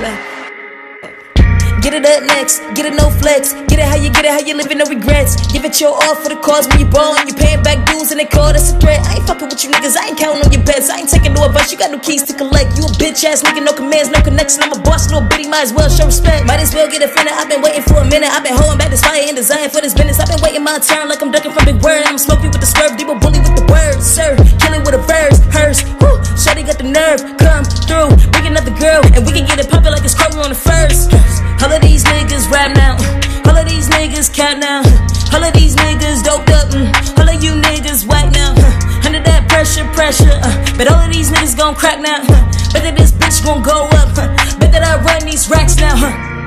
Get it up next, get it no flex. Get it how you living, no regrets. Give it your all for the cause when you ball and you paying back dues and they call this a threat. I ain't fucking with you niggas, I ain't counting on your bets. I ain't taking no advice, you got no keys to collect. You a bitch ass nigga, no commands, no connection. I'm a boss, little bitty, might as well show respect. Might as well get offended, I've been waiting for a minute. I've been holding back this fire and desire for this business. I've been waiting my turn like I'm ducking from Big Word. I'm smoking with the swerve, deep bully with the words. Sir, killing with a verse, hearse. Woo, Shawty got the nerve, come through, bring another girl, and we can get it poppin' like it's Kroger on the first. All of these niggas rap now, all of these niggas count now, all of these niggas doped up, all of you niggas whack now. Under that pressure, but all of these niggas gon' crack now. Bet that this bitch gon' go up, bet that I run these racks now.